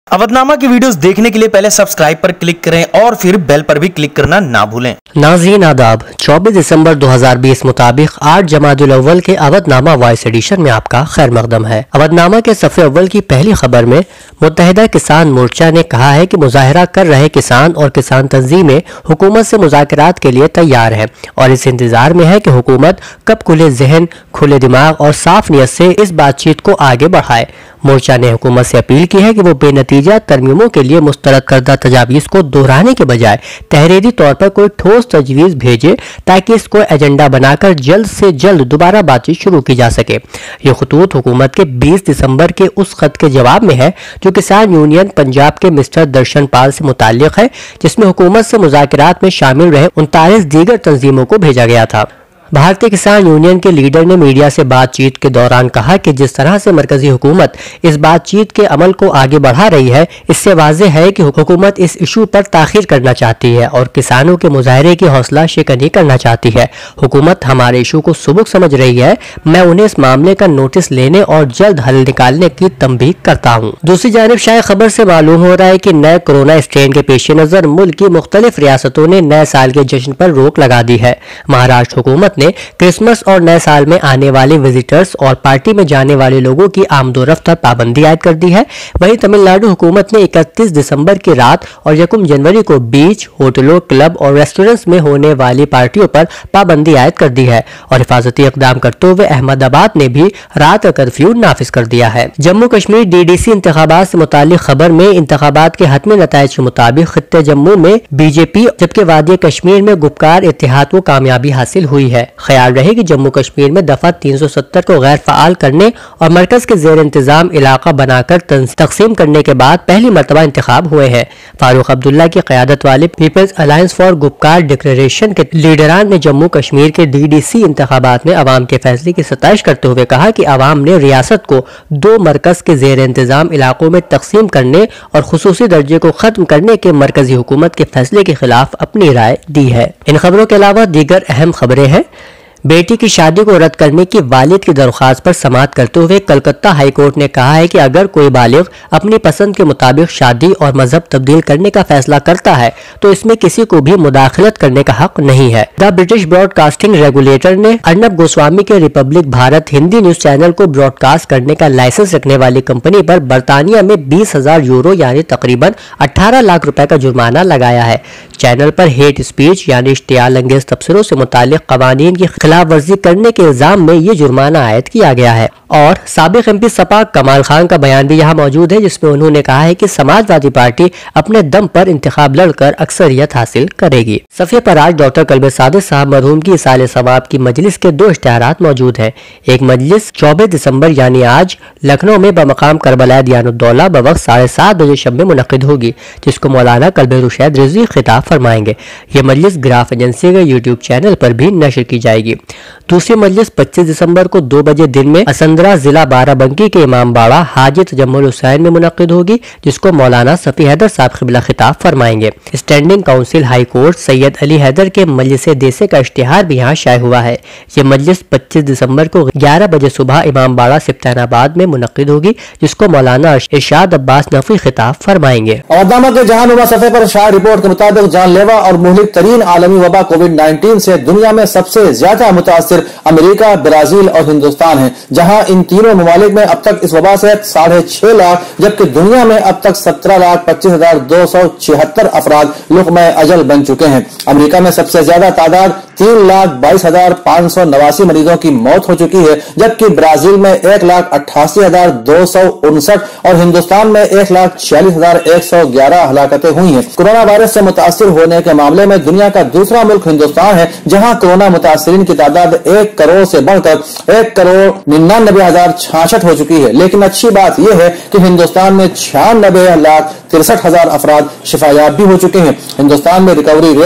अवधनामा की वीडियोस देखने के लिए पहले सब्सक्राइब पर क्लिक करें और फिर बेल पर भी क्लिक करना ना भूलें। नाज़रीन आदाब, 24 दिसंबर 2020 मुताबिक 8 जमादुल अव्वल के अवधनामा वॉइस एडिशन में आपका खैर मकदम है। अवधनामा के सफ़े अव्वल की पहली खबर में मुत्तहिदा किसान मोर्चा ने कहा है कि मुजाहरा कर रहे किसान और किसान तंजीमें हुकूमत से मुज़ाकरात के लिए तैयार हैं और इस इंतजार में है कि हुकूमत कब खुले जहन, खुले दिमाग और साफ नीयत से इस बातचीत को आगे बढ़ाए। मोर्चा ने हुकूमत से अपील की है कि वो बेनतीजा तरमीमों के लिए मुस्तरद करदा तजावीज़ को दोहराने के बजाय तहरीरी तौर पर कोई ठोस तजवीज़ भेजे ताकि इसको एजेंडा बनाकर जल्द से जल्द दोबारा बातचीत शुरू की जा सके। ये खतूत हुकूमत के 20 दिसंबर के उस खत के जवाब में है जो किसान यूनियन पंजाब के मिस्टर दर्शन पाल से मुताल्लिक है, जिसमें हुकूमत से मुज़ाकरात में शामिल रहे 39 दीगर तंजीमों को भेजा गया था। भारतीय किसान यूनियन के लीडर ने मीडिया से बातचीत के दौरान कहा कि जिस तरह से मरकजी हुकूमत इस बातचीत के अमल को आगे बढ़ा रही है, इससे वाज़ेह है कि हुकूमत इस इशू पर ताख़ीर करना चाहती है और किसानों के मुजाहरे की हौसला शिकनी करना चाहती है। हुकूमत हमारे इशू को सुबुक समझ रही है। मैं उन्हें इस मामले का नोटिस लेने और जल्द हल निकालने की तंबीह करता हूँ। दूसरी जानिब शायद खबर से मालूम हो रहा है कि नए कोरोना स्ट्रेन के पेश नज़र मुल्क की मुख्तलिफ रियासतों ने नए साल के जश्न पर रोक लगा दी है। महाराष्ट्र हुकूमत ने क्रिसमस और नए साल में आने वाले विजिटर्स और पार्टी में जाने वाले लोगों की आमदोरफ्त पर पाबंदी आयद कर दी है। वहीं तमिलनाडु हुकूमत ने 31 दिसंबर की रात और 1 जनवरी को बीच, होटलों, क्लब और रेस्टोरेंट्स में होने वाली पार्टियों पर पाबंदी आयद कर दी है और हिफाजती इकदाम करते हुए अहमदाबाद ने भी रात का कर्फ्यू नाफिज कर दिया है। जम्मू कश्मीर DDC इंतखाबात से मुतालिक खबर में इंतखाबात के हतमी नताइज के मुताबिक खित्ते जम्मू में BJP जबकि वादी कश्मीर में गुपकार इत्तेहाद को कामयाबी हासिल हुई है। ख्याल रहे कि जम्मू कश्मीर में दफा 370 को गैर फाल करने और मरकज के जेर इंतजाम इलाका बनाकर तकसीम करने के बाद पहली मरतबा इंतखाब हुए हैं। फारूक अब्दुल्ला की क़यादत वाले people's alliance for Gupkar declaration के लीडरान ने जम्मू कश्मीर के DDC इंतखाबात में अवाम के फैसले की सताइश करते हुए कहा कि अवाम ने रियासत को 2 मरकज के जेर इंतजाम इलाकों में तकसीम करने और खुसूसी दर्जे को खत्म करने के मरकजी हुकूमत के फैसले के खिलाफ अपनी राय दी है। इन खबरों के अलावा दीगर अहम खबरें हैं। बेटी की शादी को रद्द करने की वालिद की दरख्वास्त पर समाअत करते हुए कलकत्ता हाई कोर्ट ने कहा है कि अगर कोई बालिग अपनी पसंद के मुताबिक शादी और मजहब तब्दील करने का फैसला करता है तो इसमें किसी को भी मुदाखलत करने का हक नहीं है। द ब्रिटिश ब्रॉडकास्टिंग रेगुलेटर ने अर्नब गोस्वामी के Republic Bharat Hindi news channel को ब्रॉडकास्ट करने का लाइसेंस रखने वाली कंपनी पर बरतानिया में 20,000 यूरो यानी तकरीबन 18 लाख रुपए का जुर्माना लगाया है। चैनल पर हेट स्पीच यानी इश्तियाल अंगेज तबसरों से मुतालिक कवानीन की खिलाफ वर्जी करने के इल्जाम में ये जुर्माना आयद किया गया है। और साबिक MP सपा कमाल खान का बयान भी यहाँ मौजूद है, जिसमें उन्होंने कहा है कि समाजवादी पार्टी अपने दम पर इंतखाब लड़कर अक्सरियत हासिल करेगी। सफ़े पर आज डॉक्टर कल्बे सादिक साहब मरहूम की इसाले सवाब की मजलिस के 2 इश्तिहारात मौजूद हैं। एक मजलिस 24 दिसंबर यानी आज लखनऊ में बमकाम करबला दियानुद्दौला बवक्त 7:30 बजे शब में मुनक्किद होगी, जिसको मौलाना कल्बे रुशैद रिजवी खिताब फरमाएंगे। ये मजलिस ग्राफ एजेंसी के YouTube चैनल पर भी नशर की जाएगी। दूसरी मजलिस 25 दिसंबर को 2 बजे दिन में असंदरा जिला बाराबंकी के इमाम बाड़ा हाजी तजम्मुल हुसैन में मुनक्किद होगी, जिसको मौलाना सफी हैदर साहब क़िबला खिताब फरमाएंगे। Standing counsel high court Syed Ali Haider के मजलिस देसे का इश्तिहार भी यहाँ शाये हुआ है। ये मजलिस 25 दिसंबर को 11 बजे सुबह इमाम बाड़ा सिफ्तानाबाद में मुनक्किद होगी, जिसको मौलाना इरशाद अब्बास नकवी खिताब फरमाएंगे। अवधनामा के जहानुमा सफ़े पर शाया रिपोर्ट के मुताबिक जानलेवा और मुहलिक तरीन आलमी वबा कोविड-19 से दुनिया में सबसे ज्यादा मुतासिर अमेरिका, ब्राजील और हिंदुस्तान है, जहां इन तीनों ममालिक में अब तक इस वबा से 6.5 लाख जबकि दुनिया में अब तक 17,25,276 अफराद लुक़्मा अजल बन चुके हैं। अमेरिका में सबसे ज्यादा तादाद 3,22,589 मरीजों की मौत हो चुकी है, जबकि ब्राजील में 1,88,259 और हिंदुस्तान में 1,46,111 हलाकतें हुई हैं। कोरोना वायरस से मुतासिर होने के मामले में दुनिया का दूसरा मुल्क हिंदुस्तान है, जहां कोरोना मुतासिरीन की तादाद 1 करोड़ से बढ़कर 1,99,066 हो चुकी है। लेकिन अच्छी बात यह है कि हिंदुस्तान में 96,63,000 अफराद शिफायाब भी हो चुके हैं। हिंदुस्तान में रिकवरी रेट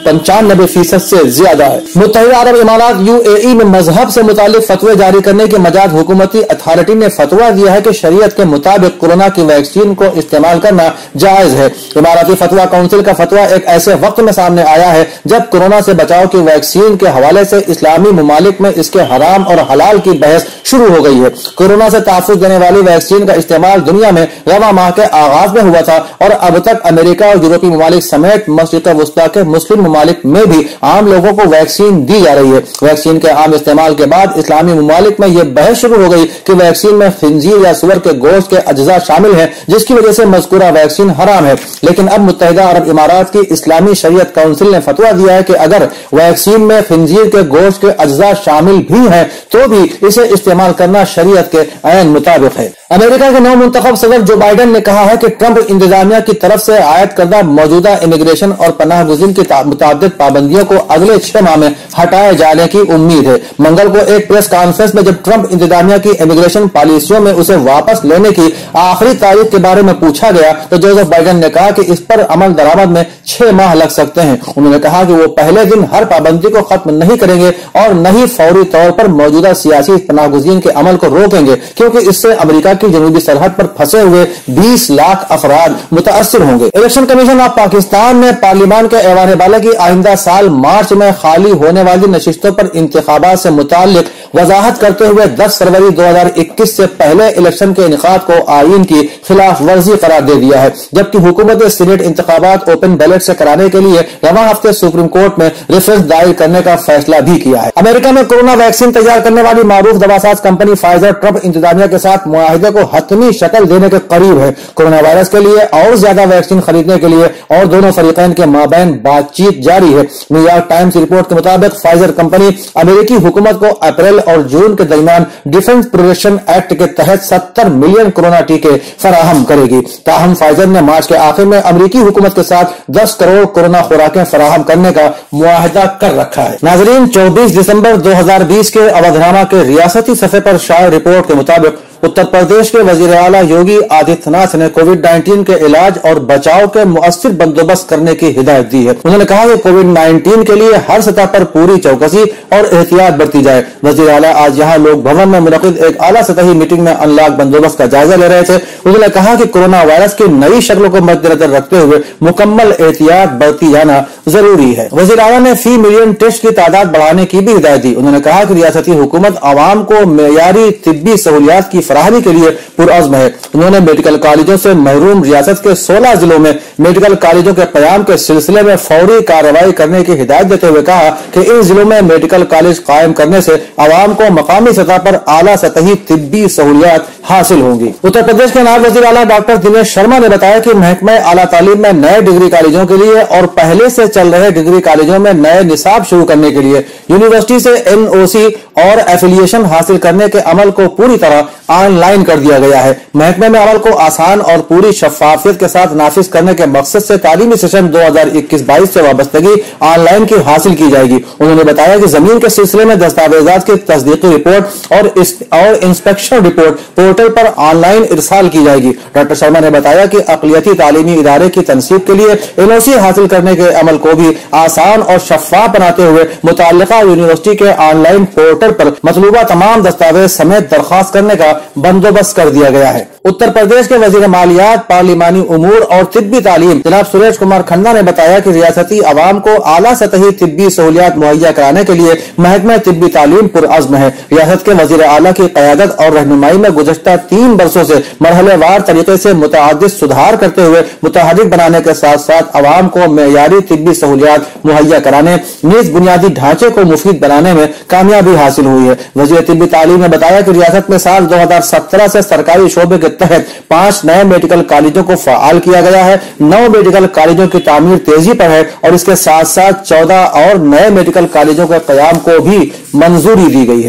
95% से ज्यादा है। मुत्तहिदा अरब इमारात UAE में मजहब से मुतालिक फतवे जारी करने के मजाद हुकूमती अथॉरिटी ने फतवा दिया है कि शरीयत के मुताबिक कोरोना की वैक्सीन को इस्तेमाल करना जायज है। इमाराती फतवा काउंसिल का फतवा एक ऐसे वक्त में सामने आया है जब कोरोना से बचाव की वैक्सीन के हवाले से इस्लामी मुमालिक में इसके हराम और हलाल की बहस शुरू हो गई है। कोरोना से तहफ़्फ़ुज़ देने वाली वैक्सीन का इस्तेमाल दुनिया में रवा माह के आगाज में हुआ था और अब तक अमेरिका और यूरोपीय मुमालिक समेत मशरिक़ वुस्ता के मुस्लिम मुमालिक में भी आम लोगों को वैक्सीन दी जा रही है। वैक्सीन के आम इस्तेमाल के बाद इस्लामी मुमालिक में यह बहस शुरू हो गई कि वैक्सीन में खिंजीर या सुअर के गोश्त के अज्जा शामिल हैं, जिसकी वजह से मज़कूरा वैक्सीन हराम है। लेकिन अब मुत्तहिदा अरब इमारात की इस्लामी शरीयत काउंसिल ने फतवा दिया है कि अगर वैक्सीन में खिंजीर के गोश्त के अज्जा शामिल भी हैं तो भी इसे इस्तेमाल करना शरीयत के ऐन मुताबिक है। अमेरिका के नव मुंतखब सदर जो बाइडेन ने कहा है कि ट्रंप इंतजामिया की तरफ से आयद करदा मौजूदा इमिग्रेशन और पनाह गुज़ीन की मुतअद्दिद पाबंदियों को अगले 6 माह में हटाए जाने की उम्मीद है। मंगल को एक प्रेस कॉन्फ्रेंस में जब ट्रंप इंतजामिया की इमिग्रेशन पॉलिसियों में उसे वापस लेने की आखिरी तारीख के बारे में पूछा गया तो जोसेफ बाइडेन ने कहा कि इस पर अमल दरामद में 6 माह लग सकते हैं। उन्होंने कहा कि वो पहले दिन हर पाबंदी को खत्म नहीं करेंगे और न ही फौरी तौर पर मौजूदा सियासी पनाहगुज़ीन के अमल को रोकेंगे, क्योंकि इससे अमेरिका की जनूबी सरहद पर फंसे हुए 20 लाख अफराद मुतासर होंगे। इलेक्शन कमीशन ऑफ पाकिस्तान ने पार्लियामान के ऐवान बाला की आइंदा साल मार्च में खाली होने वाली नशिस्तों पर इंतखाबात से मुताल्लिक वजाहत करते हुए 10 फरवरी 2021 से पहले इलेक्शन के इनेकाद को आईन की खिलाफ वर्जी करार दे दिया है, जबकि हुकूमत सीनेट इंतखाबात ओपन बैलेट से कराने के लिए रवा हफ्ते सुप्रीम कोर्ट में रेफरेंस दायर करने का फैसला भी किया है। अमेरिका में कोरोना वैक्सीन तैयार करने वाली मारूफ दवासाज कंपनी फाइजर ट्रंप इंतजामिया के साथ मुआहिदे को हतमी शक्ल देने के करीब है। कोरोना वायरस के लिए और ज्यादा वैक्सीन खरीदने के लिए और दोनों फरीकैन के माबैन बातचीत जारी है। न्यूयॉर्क टाइम्स रिपोर्ट के मुताबिक फाइजर कंपनी अमेरिकी हुकूमत को अप्रैल और जून के दरमियान डिफेंस प्रोडक्शन एक्ट के तहत 70 मिलियन कोरोना टीके फराहम करेगी। ताहम फाइजर ने मार्च के आखिर में अमेरिकी हुकूमत के साथ 10 करोड़ कोरोना खुराकें फराहम करने का मुआहिदा कर रखा है। नाजरीन, 24 दिसंबर 2020 के अवधनामा के रियासती सफे पर शाया रिपोर्ट के मुताबिक उत्तर प्रदेश के वजीर आला योगी आदित्यनाथ ने कोविड-19 के इलाज और बचाव के मुअस्सिर बंदोबस्त करने की हिदायत दी है। उन्होंने कहा कि कोविड-19 के लिए हर सतह पर पूरी चौकसी और एहतियात बरती जाए। वजीर आला आज यहाँ लोक भवन में मुनक़िद एक आला सतही मीटिंग में अनलॉक बंदोबस्त का जायजा ले रहे थे। उन्होंने कहा कि कोरोना वायरस की नई शक्लों को मद्देनजर रखते हुए मुकम्मल एहतियात बरती जाना जरूरी है। वजीर आला ने फी मिलियन टेस्ट की तादाद बढ़ाने की भी हिदायत दी। उन्होंने कहा कि रियासती हुकूमत आवाम को मेयारी तिब्बी सहूलियात की फराहमी के लिए पुरअज़्म है। उन्होंने मेडिकल कॉलेजों से महरूम रियासत के 16 जिलों में मेडिकल कॉलेजों के क़याम के सिलसिले में फौरी कार्रवाई करने की हिदायत देते हुए कहा कि इन जिलों में मेडिकल कॉलेज कायम करने से आवाम को मकामी सतह पर आला सतही तिब्बी सहूलियात हासिल होंगी। उत्तर प्रदेश के नायब वज़ीर आला डॉक्टर दिनेश शर्मा ने बताया कि महकमा आला तालीम में नए डिग्री कॉलेजों के लिए और पहले से चल रहे डिग्री कॉलेजों में नए निसाब शुरू करने के लिए यूनिवर्सिटी से NOC और एफिलिएशन हासिल करने के अमल को पूरी तरह ऑनलाइन कर दिया गया है। महकमे में अमल को आसान और पूरी शफाफियत के साथ नाफिज करने के मकसद से तालीमी सेशन 2021-22 से वाबस्तगी ऑनलाइन की हासिल की जाएगी। उन्होंने बताया कि जमीन के सिलसिले में दस्तावेजात की तस्दीकी रिपोर्ट और इंस्पेक्शन रिपोर्ट पोर्टल पर ऑनलाइन इरसाल की जाएगी। डॉक्टर शर्मा ने बताया कि अक़लियती तालीमी इदारे की तनसीब के लिए NOC हासिल करने के अमल को भी आसान और शफाफ बनाते हुए मुताल्लिका यूनिवर्सिटी के ऑनलाइन पोर्टल पर मतलूबा तमाम दस्तावेज समेत दरख्वास्त करने का बंदोबस्त कर दिया गया है। उत्तर प्रदेश के वजीर मालियात, पार्लिमानी उमूर और तिब्बी तालीम जनाब सुरेश कुमार खन्ना ने बताया कि रियासती अवाम को आला सतही तिब्बी सहूलियात मुहैया कराने के लिए महकमा तिब्बी तालीम पुरअज़्म है। रियासत के वजीर आला की क़यादत और रहनुमाई में गुज़श्ता 3 वर्षों से मरहलेवार तरीके से मुतअद्दिद सुधार करते हुए मुतहर्रिक बनाने के साथ साथ अवाम को मेयारी तिब्बी सहूलियात मुहैया कराने, नीज़ बुनियादी ढांचे को मुफीद बनाने में कामयाबी हासिल हुई है। वज़ीर तिब्बी तालीम ने बताया कि रियासत में साल 2017 से सरकारी शोबे के तहत 5 नए मेडिकल कॉलेजों को फ़आल किया गया है। 9 मेडिकल कॉलेजों की तामीर तेजी पर है और इसके साथ साथ 14 और नए मेडिकल कॉलेजों के क़याम को भी मंजूरी दी गई है।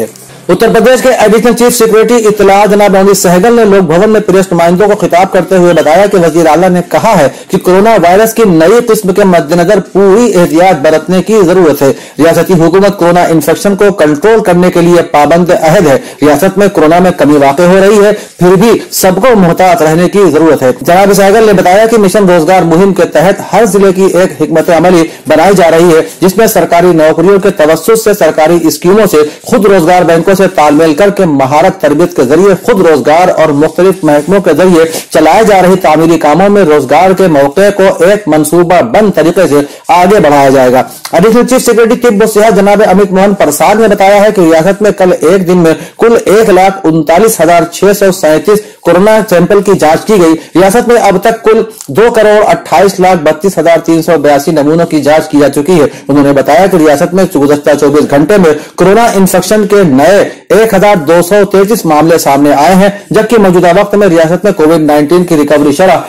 उत्तर प्रदेश के एडिशनल चीफ सेक्रेटरी इत्तलात जनाब मोहम्मद सहगल ने लोक भवन में प्रेस नुमाइंदों को खिताब करते हुए बताया कि वजीर आला ने कहा है कि कोरोना वायरस की नई किस्म के मद्देनजर पूरी एहतियात बरतने की जरूरत है। रियासती हुकूमत कोरोना इन्फेक्शन को कंट्रोल करने के लिए पाबंद अहद है। रियासत में कोरोना में कमी वाक़ई हो रही है, फिर भी सबको मुहतात रहने की जरूरत है। जनाब सहगल ने बताया कि मिशन रोजगार मुहिम के तहत हर जिले की एक हिकमत अमली बनाई जा रही है, जिसमें सरकारी नौकरियों के तवस्सुत से सरकारी स्कीमों से खुद रोजगार बैंकों से तालमेल करके महारत तरबियत के जरिए खुद रोजगार और मुख्तलिफ महकमों के जरिए चलाए जा रहे तामीरी कामों में रोजगार के मौके को एक मंसूबा बंद तरीके से आगे बढ़ाया जाएगा। एडिशनल चीफ सेक्रेटरी तिब्ब सेहत जनाब अमित मोहन प्रसाद ने बताया है कि रियासत में कल एक दिन में कुल 1,39,637 कोरोना सैंपल की जांच की गई। रियासत में अब तक कुल 2,28,32,382 नमूनों की जांच की जा चुकी है। उन्होंने बताया कि रियासत में गुज़श्ता 24 घंटे में कोरोना इन्फेक्शन के नए 1,233 मामले सामने आए हैं, जबकि मौजूदा वक्त में रियासत में कोविड-19 की रिकवरी शरह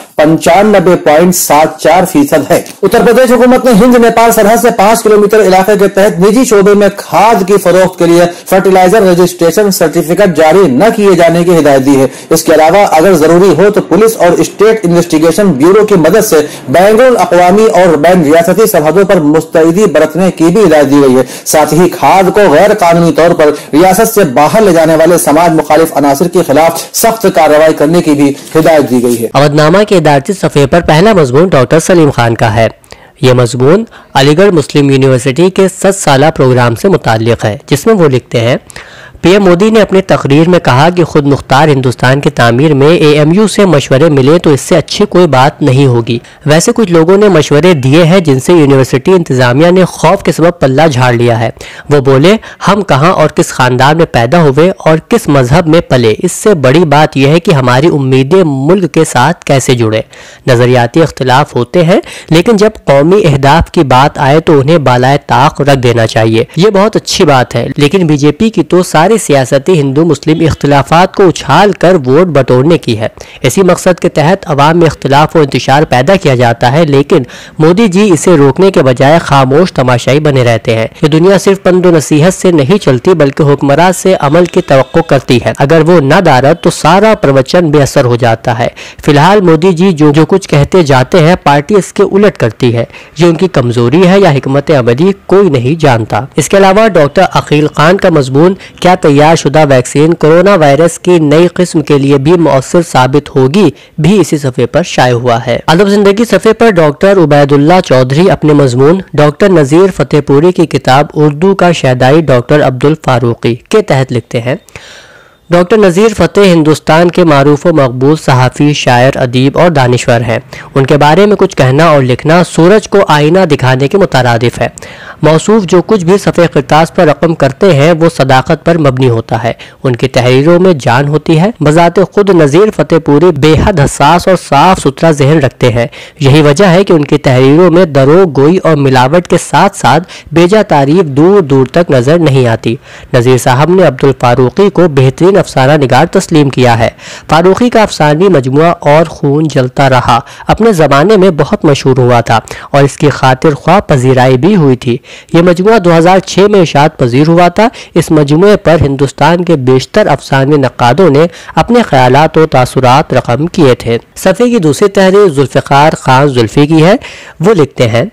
95.74% है। उत्तर प्रदेश हुकूमत ने हिंद नेपाल सरहद से 5 किलोमीटर इलाके के तहत निजी शोबे में खाद की फरोख्त के लिए फर्टिलाइजर रजिस्ट्रेशन सर्टिफिकेट जारी न किए जाने की हिदायत दी है। इसके अलावा अगर जरूरी हो तो पुलिस और स्टेट इन्वेस्टिगेशन ब्यूरो की मदद से बैनुल अक़वामी और बैन रियासती सरहदों पर मुस्तैदी बरतने की भी हिदायत दी गई है। साथ ही खाद को गैर कानूनी तौर पर रियासत से बाहर ले जाने वाले समाज मुखालिफ अनासिर के खिलाफ सख्त कार्रवाई करने की भी हिदायत दी गई है। अवधनामा के इदारती सफ़े पर पहला मजमून डॉक्टर सलीम खान का है। ये मजमून अलीगढ़ मुस्लिम यूनिवर्सिटी के 7 साला प्रोग्राम से मुताल्लिक है, जिसमें वो लिखते हैं, पीएम मोदी ने अपनी तकरीर में कहा कि खुद मुख्तार हिंदुस्तान की तामीर में एएमयू से मशवरे मिले तो इससे अच्छी कोई बात नहीं होगी। वैसे कुछ लोगों ने मशवरे दिए हैं जिनसे यूनिवर्सिटी इंतजामिया ने खौफ के सबब पल्ला झाड़ लिया है। वो बोले हम कहाँ और किस खानदान में पैदा हुए और किस मजहब में पले, इससे बड़ी बात यह है कि हमारी उम्मीदें मुल्क के साथ कैसे जुड़े। नजरियाती इख्तिलाफ होते हैं, लेकिन जब कौमी अहदाफ की बात आए तो उन्हें बालाए ताक रख देना चाहिए। ये बहुत अच्छी बात है, लेकिन बीजेपी की तो सारी सियासती हिंदू मुस्लिम इख्तिलाफात को उछाल कर वोट बटोरने की है। इसी मकसद के तहत अवाम में इख्तिलाफ और इंतशार पैदा किया जाता है, लेकिन मोदी जी इसे रोकने के बजाय खामोश तमाशाई बने रहते हैं। ये दुनिया सिर्फ पंदो नसीहत से नहीं चलती बल्कि हुक्मरान से अमल की तवक्को करती है। अगर वो न दारद तो सारा प्रवचन बेअसर हो जाता है। फिलहाल मोदी जी जो कुछ कहते जाते हैं पार्टी इसके उलट करती है। ये उनकी कमजोरी है या हिकमत अमली कोई नहीं जानता। इसके अलावा डॉक्टर अकील खान का मजमून क्या तैयार शुदा वैक्सीन कोरोना वायरस की नई किस्म के लिए भी मौसर साबित होगी भी इसी सफ़े पर शाया हुआ है। अदब जिंदगी सफ़े पर डॉक्टर उबैदुल्ला चौधरी अपने मजमून डॉक्टर नज़ीर फतेहपुरी की किताब उर्दू का शहदाई डॉक्टर अब्दुल फारूकी के तहत लिखते हैं, डॉक्टर नज़ीर फ़तेह हिंदुस्तान के मारूफ व मकबूल सहाफ़ी, शायर, अदीब और दानिश्वर हैं। उनके बारे में कुछ कहना और लिखना सूरज को आईना दिखाने के मुतारादिफ है। मौसूफ जो कुछ भी सफ़े किरतास पर रकम करते हैं वो सदाकत पर मबनी होता है। उनकी तहरीरों में जान होती है। बज़ाते खुद नज़ीर फतेहपुरी बेहद हसास और साफ सुथरा जहन रखते हैं। यही वजह है कि उनकी तहरीरों में दरोग गोई और मिलावट के साथ साथ बेजा तारीफ दूर दूर तक नजर नहीं आती। नज़ीर साहब ने अब्दुल फारूकी को बेहतरीन अफसाना निगार तस्लीम किया है। फारूकी का अफसानी मजमुआ और खून जलता रहा अपने ज़माने में बहुत मशहूर हुआ था और इसकी खातिर ख्वाह पजीराई भी हुई थी। ये मजमुआ 2006 में इशात पजीर हुआ था। इस मजमुए पर हिंदुस्तान के बेशतर अफसानी नक्कादों ने अपने ख्यालात और तासुरात रकम किए थे। सफ़े की दूसरी तहरीर जुल्फ़िकार खान जुल्फ़ी की है। वो लिखते हैं,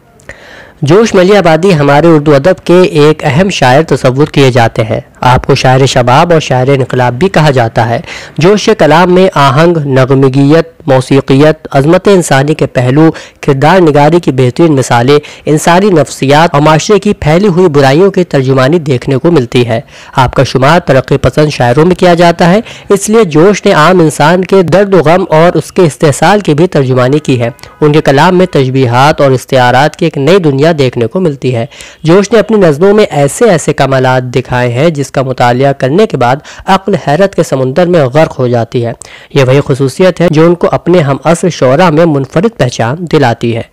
जोश मलियाबादी हमारे उर्दू अदब के एक अहम शायर तस्वुर किए जाते हैं। आपको शायर शबाब और शायर इनकलाब भी कहा जाता है। जोश कलाम में आहंग, नगमगियत, मौसीकियत, अजमत इंसानी के पहलू, किरदार निगारी की बेहतरीन मिसालें, इंसानी नफ्सियात और माशरे की फैली हुई बुराइयों की तर्जुमानी देखने को मिलती है। आपका शुमार तरक्की पसंद शायरों में किया जाता है, इसलिए जोश ने आम इंसान के दर्द व गम और उसके इस्तेसाल की भी तर्जुमानी की है। उनके कलाम में तशबीहात और इस्तिआरात की एक नई दुनिया देखने को मिलती है। जोश ने अपनी नज़मों में ऐसे ऐसे कमालात दिखाए हैं जिसका मुतालिया करने के बाद अक्ल हैरत के समुंदर में गर्क हो जाती है। यह वही खुसूसियत है जो उनको अपने हम असर शोरा में मुनफरिद पहचान दिलाती है।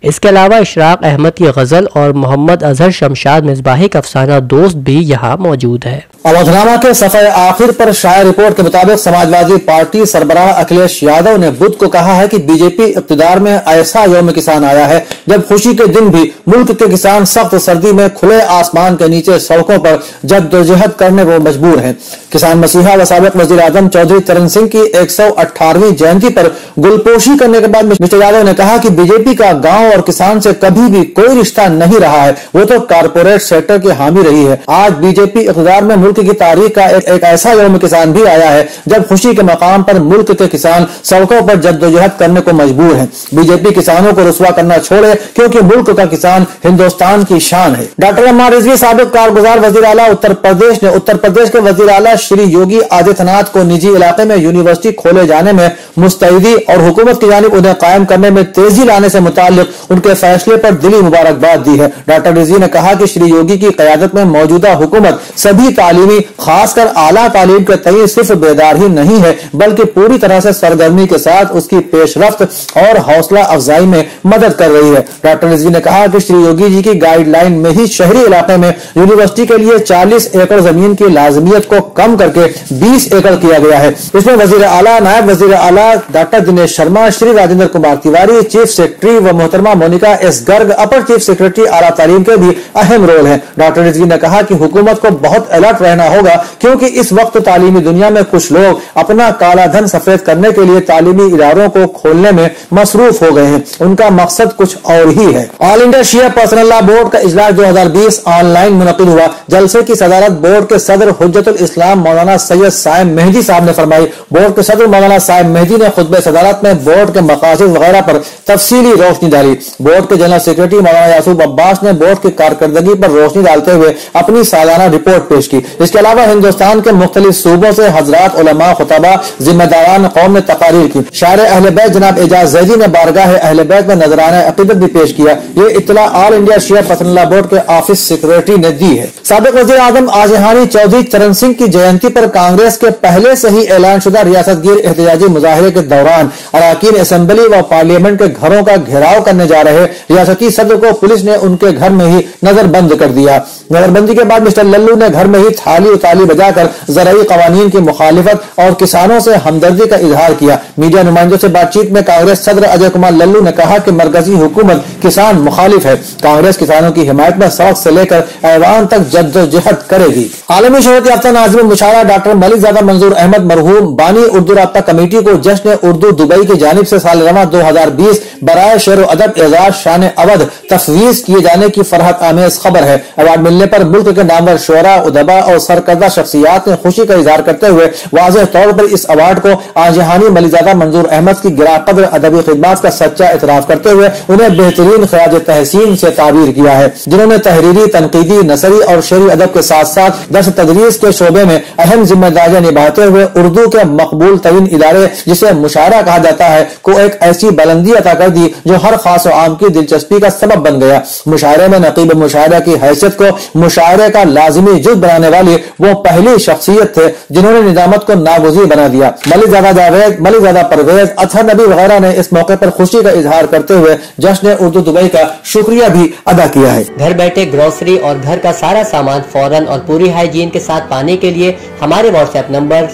اس کے علاوہ اشراق احمد کی غزل اور محمد اظہر شمشاد مصباحی کا افسانہ دوست بھی یہاں موجود ہے۔ اودھنامہ کے صفحہ آخر پر شائع رپورٹ کے مطابق سماجوادی پارٹی سربراہ اکھلیش یادو نے بدھ کو کہا ہے کہ بی جے پی اقتدار میں ایسا یوم کسان آیا ہے جب خوشی کے دن بھی ملک کے کسان سخت سردی میں کھلے آسمان کے نیچے سڑکوں پر جدوجہد کرنے کو مجبور ہیں۔ کسان مسیحا و سابق وزیر اعظم چودھری چرن سنگھ کی 118ویں جینتی پر گلپوشی کرنے کے بعد مسٹر یادو نے کہا کہ بی جے پی کا گاؤں اور کسان سے کبھی بھی کوئی رشتہ نہیں رہا ہے، وہ تو کارپوریٹ سیکٹر کی حامی رہی ہے۔ آج بی جے پی اقتدار میں ملک کی تاریخ کا ایک ایسا یوم کسان بھی آیا ہے جب خوشی کے مقام پر ملک کے کسان سڑکوں پر جدوجہد کرنے کو مجبور ہیں۔ بی جے پی کسانوں کو رسوا کرنا چھوڑے کیونکہ ملک کا کسان ہندوستان کی شان ہے۔ ڈاکٹر عمار رضوی سابق کارگزار وزیر اعلیٰ اتر پردیش نے اتر پردیش کے وزیر اعلیٰ شری یوگی آدتیہ ناتھ کو نجی علاقے میں یونیورسٹی کھولے جانے میں مستعدی اور حکومت کی جانب انہیں قائم کرنے میں تیزی لانے سے متعلق ان کے فیصلے پر دلی مبارکباد دی ہے۔ ڈاکٹر رضوی نے کہا کہ شری یوگی کی قیادت میں موجودہ حکومت سبھی تعلیمی خاص کر اعلیٰ تعلیم کے تئیں صرف بیدار ہی نہیں ہے بلکہ پوری طرح سے سرگرمی کے ساتھ اس کی پیش رفت اور حوصلہ افزائی میں مدد کر رہی ہے۔ ڈاکٹر رضوی نے کہا کہ شری یوگی جی کی گائیڈ لائن میں ہی شہری علاقے میں یونیورسٹی کے لیے 40 ایکڑ زمین کی لازمیت کو کم کر کے 20 ایکڑ کیا گیا ہے۔ اس میں وزیر اعلیٰ، نائب وزیر اعلیٰ doctor Dinesh Sharma, Shri Rajendra Kumar Tiwari, chief secretary و محترمہ مونیکا ایس گرگ، اپر چیف سیکرٹری اعلیٰ تعلیم کے بھی اہم رول ہیں۔ ڈاکٹر رضوی نے کہا کہ حکومت کو بہت الرٹ رہنا ہوگا کیونکہ اس وقت تعلیمی دنیا میں کچھ لوگ اپنا کالا دھن سفید کرنے کے لیے تعلیمی اداروں کو کھولنے میں مصروف ہو گئے ہیں، ان کا مقصد کچھ اور ہی ہے۔ All India Shia personal law board کا اجلاس 2020 آن لائن منعقد ہوا۔ جلسے کی صدارت بورڈ کے صدر حجت الاسلام مولانا سید سائم مہدی صاحب نے فرمائی۔ بورڈ کے صدر مولانا سائم مہدی نے خطبہ صدارت میں بورڈ کے مقاصد وغیرہ پر تفصیلی روشنی ڈالی۔ بورڈ کے جنرل سیکرٹری مولانا یعقوب عباس نے بورڈ کی کارکردگی پر روشنی ڈالتے ہوئے اپنی سالانہ رپورٹ پیش کی۔ اس کے علاوہ ہندوستان کے مختلف صوبوں سے حضرات علماء، خطباء، ذمہ داران قوم نے تقاریر کی۔ شاعر اہل بیت جناب اعجاز زیدی نے بارگاہ اہل بیت میں نذرانہ عقیدت بھی پیش کیا۔ یہ اطلاع all India Shia personal law board کے آفس سیکرٹری نے دی ہے۔ سابق وزیر اعظم آجہانی چودھری چرن سنگھ کی جینتی پر کانگریس کے پہلے سے ہی اعلان شدہ ریاست گیر احتجاجی مظاہرے کے دوران اراکین اسمبلی و پارلیمنٹ کے گھروں کا گھیراؤ کرنے جا رہے ریاستی صدر کو پولیس نے ان کے گھر میں ہی نظر بند کر دیا۔ نظر بندی کے بعد مسٹر للو نے گھر میں ہی تھالی و تالی بجا کر زرعی قوانین کی مخالفت اور کسانوں سے ہمدردی کا اظہار کیا۔ میڈیا نمائندوں سے بات چیت میں کانگریس صدر اجے کمار للو نے کہا کہ مرکزی حکومت کسان مخالف ہے، کانگریس کسانوں کی حمایت میں سڑک سے لے کر ایوان تک جدوجہد کرے گی۔ عالمی شہرت یافتہ ناظم مشاعرہ ڈاکٹر ملک زادہ منظور احمد مرحوم بانی اردو رابطہ کمیٹی کو جشن اردو دبئی کی جانب سے سال رواں 2020 برائے شعر و ادب اعزاز شان اودھ تفویض کیے جانے کی فرحت آمیز خبر ہے۔ ایوارڈ ملنے پر ملک کے نامور شعراء، ادباء اور سرکردہ شخصیات نے خوشی کا اظہار کرتے ہوئے واضح طور پر اس ایوارڈ کو آجہانی ملک زادہ منظور احمد کی گراں قدر ادبی خدمات کا سچا اعتراف کرتے ہوئے انہیں بہترین خراج تحسین سے تعبیر کیا ہے، جنہوں نے تحریری، تنقیدی، نثری اور شعری ادب کے ساتھ ساتھ درس تدریس کے شعبے میں اہم ذمہ داریاں نبھاتے ہوئے اردو کے مقبول ترین ادارے جسے مشاعرہ کہا جاتا ہے کو ایک ایسی بلندی عطا کر دی جو ہر خاص و عام کی دلچسپی کا سبب بن گیا۔ مشاعرے میں نقیب مشاعرہ کی حیثیت کو مشاعرے کا لازمی جز بنانے والی وہ پہلی شخصیت تھے جنہوں نے ندامت کو ناگزیر بنا دیا۔ ملک زادہ جاوید، ملک زادہ پرویز، اطہر نبی وغیرہ نے اس موقع پر خوشی کا اظہار کرتے ہوئے جشن اردو دبئی کا شکریہ بھی ادا کیا ہے۔ گھر بیٹھے گروسری اور گھر کا سارا سامان فوراً اور پوری ہائیجین کے ساتھ پانے کے لیے ہمارے واٹس ایپ نمبر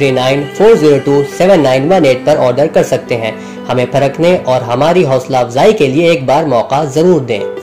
6394027918 پر آرڈر کر سکتے ہیں۔ ہمیں پرکھنے اور ہماری حوصلہ افزائی کے لیے ایک بار موقع ضرور دیں۔